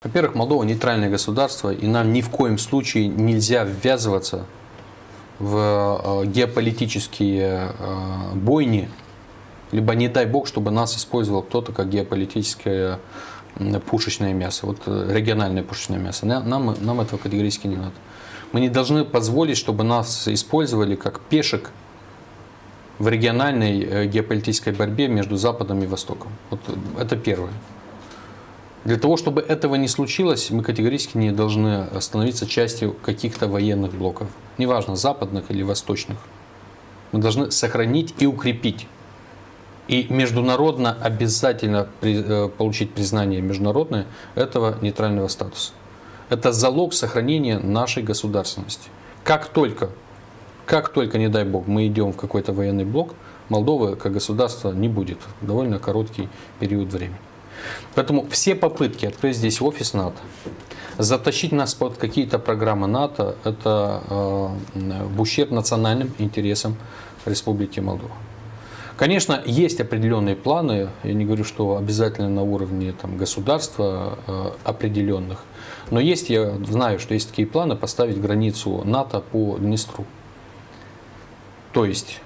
Во-первых, Молдова нейтральное государство, и нам ни в коем случае нельзя ввязываться в геополитические бойни, либо не дай бог, чтобы нас использовал кто-то как геополитическое пушечное мясо, вот региональное пушечное мясо. Нам этого категорически не надо. Мы не должны позволить, чтобы нас использовали как пешек в региональной геополитической борьбе между Западом и Востоком. Вот это первое. Для того, чтобы этого не случилось, мы категорически не должны становиться частью каких-то военных блоков. Неважно, западных или восточных. Мы должны сохранить и укрепить. И международно обязательно получить признание международное этого нейтрального статуса. Это залог сохранения нашей государственности. Как только, не дай бог, мы идем в какой-то военный блок, Молдовы как государство не будет в довольно короткий период времени. Поэтому все попытки открыть здесь офис НАТО, затащить нас под какие-то программы НАТО, это в ущерб национальным интересам Республики Молдова. Конечно, есть определенные планы, я не говорю, что обязательно на уровне государства определенных, но есть, я знаю, что есть такие планы поставить границу НАТО по Днестру. То есть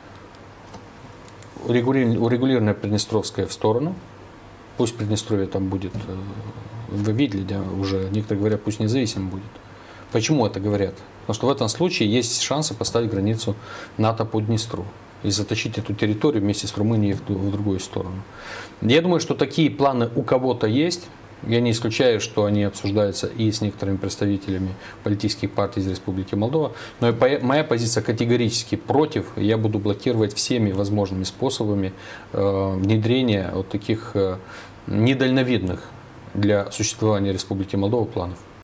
урегулированная Приднестровская в сторону, пусть Приднестровье там будет, вы видели, да, уже некоторые говорят, пусть независимо будет. Почему это говорят? Потому что в этом случае есть шансы поставить границу НАТО по Днестру и затащить эту территорию вместе с Румынией в другую сторону. Я думаю, что такие планы у кого-то есть. Я не исключаю, что они обсуждаются и с некоторыми представителями политических партий из Республики Молдова. Но моя позиция категорически против. Я буду блокировать всеми возможными способами внедрения вот таких недальновидных для существования Республики Молдова планов.